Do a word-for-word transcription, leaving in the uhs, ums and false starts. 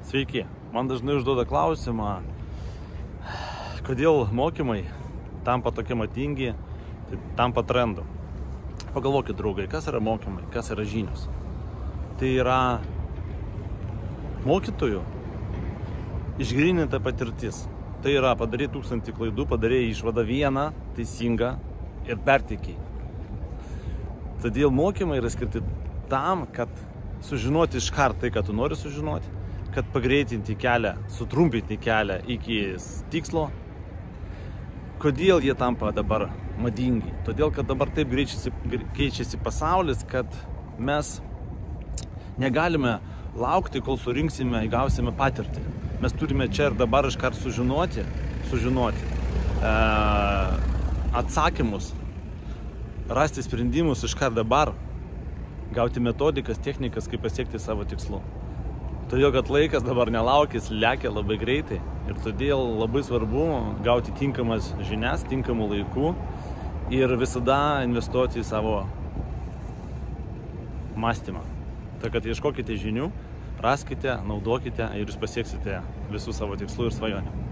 Sveiki, man dažnai užduoda klausimą, kodėl mokymai tampa tokie madingi, tai tampa trendu. Pagalvokit, draugai, kas yra mokymai, kas yra žinios. Tai yra mokytojų išgryninta patirtis. Tai yra padaryti tūkstantį klaidų, padaryti išvadą vieną teisingą ir perteikiai. Todėl mokymai yra skirti tam, kad sužinoti iškart tai, ką tu nori sužinoti, kad pagreitinti kelią, sutrumpinti kelią iki tikslo. Kodėl jie tampa dabar madingi? Todėl, kad dabar taip greičiasi, keičiasi pasaulis, kad mes negalime laukti, kol surinksime, įgausime patirtį. Mes turime čia ir dabar iškart sužinoti, sužinoti e, atsakymus, rasti sprendimus iškart dabar, gauti metodikas, technikas, kaip pasiekti savo tikslų. Todėl, kad laikas dabar nelaukis, lekia labai greitai ir todėl labai svarbu gauti tinkamas žinias, tinkamų laikų ir visada investuoti į savo mąstymą. Tai, kad ieškokite žinių, raskite, naudokite ir jūs pasieksite visų savo tikslų ir svajonių.